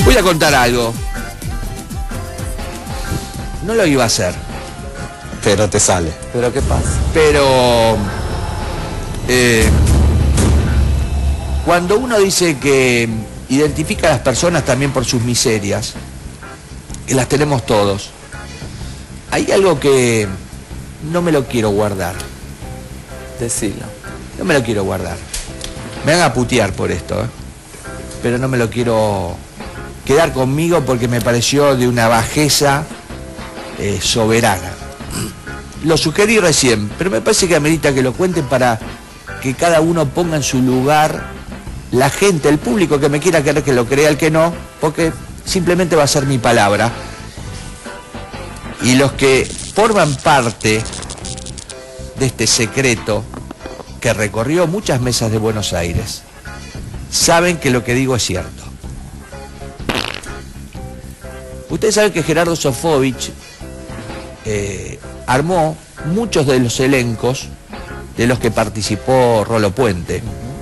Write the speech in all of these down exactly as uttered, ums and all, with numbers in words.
Voy a contar algo. No lo iba a hacer. Pero te sale. ¿Pero qué pasa? Pero... Eh, cuando uno dice que identifica a las personas también por sus miserias, que las tenemos todos, hay algo que no me lo quiero guardar. Decilo. No me lo quiero guardar. Me van a putear por esto, ¿eh? Pero no me lo quiero quedar conmigo porque me pareció de una bajeza eh, soberana. Lo sugerí recién, pero me parece que amerita que lo cuenten para que cada uno ponga en su lugar la gente, el público que me quiera creer que lo crea, el que no, porque simplemente va a ser mi palabra. Y los que forman parte de este secreto que recorrió muchas mesas de Buenos Aires saben que lo que digo es cierto. Ustedes saben que Gerardo Sofovich eh, armó muchos de los elencos de los que participó Rolo Puente.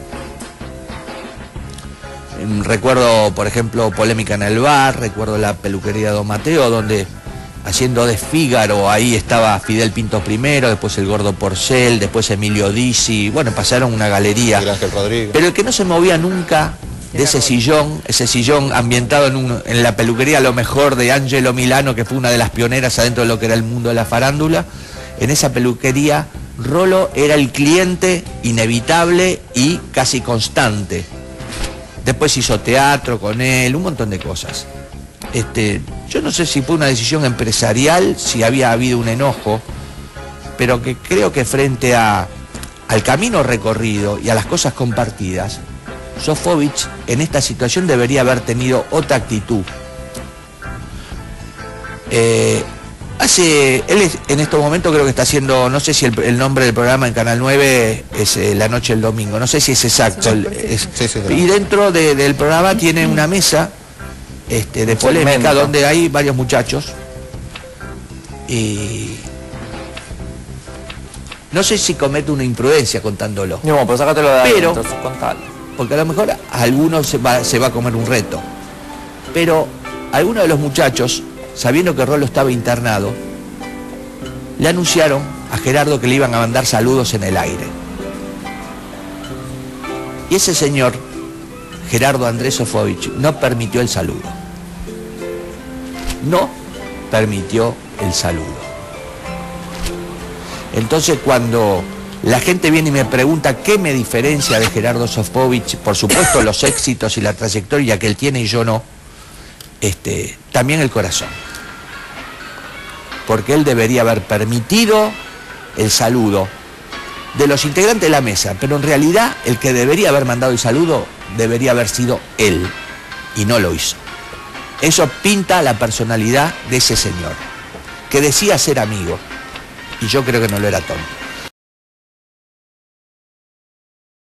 Recuerdo, por ejemplo, Polémica en el Bar, recuerdo La peluquería de Don Mateo, donde haciendo de Fígaro, ahí estaba Fidel Pinto primero, después el Gordo Porcel, después Emilio Dizzi, bueno, pasaron una galería. Ángel Rodríguez. Pero el que no se movía nunca de ese sillón, ese sillón ambientado en, un, en la peluquería, a lo mejor de Angelo Milano, que fue una de las pioneras adentro de lo que era el mundo de la farándula, en esa peluquería, Rolo era el cliente inevitable y casi constante. Después hizo teatro con él, un montón de cosas. Este, yo no sé si fue una decisión empresarial, si había habido un enojo, pero que creo que frente a, al camino recorrido y a las cosas compartidas, Sofovich en esta situación debería haber tenido otra actitud. Eh, hace, él es, en estos momentos creo que está haciendo, no sé si el, el nombre del programa en Canal nueve es eh, La Noche del Domingo, no sé si es exacto. El, es, sí, sí, y dentro de, del programa tiene una mesa este, de polémica Segmento. Donde hay varios muchachos. Y no sé si comete una imprudencia contándolo. No, pero sácatelo de ahí, pero, entonces contalo. Porque a lo mejor a algunos se va, se va a comer un reto. Pero algunos de los muchachos, sabiendo que Rolo estaba internado, le anunciaron a Gerardo que le iban a mandar saludos en el aire. Y ese señor, Gerardo Andrés Sofovich, no permitió el saludo. No permitió el saludo. Entonces cuando la gente viene y me pregunta qué me diferencia de Gerardo Sofovich, por supuesto los éxitos y la trayectoria que él tiene y yo no, este, también el corazón. Porque él debería haber permitido el saludo de los integrantes de la mesa, pero en realidad el que debería haber mandado el saludo debería haber sido él, y no lo hizo. Eso pinta la personalidad de ese señor, que decía ser amigo, y yo creo que no lo era tonto.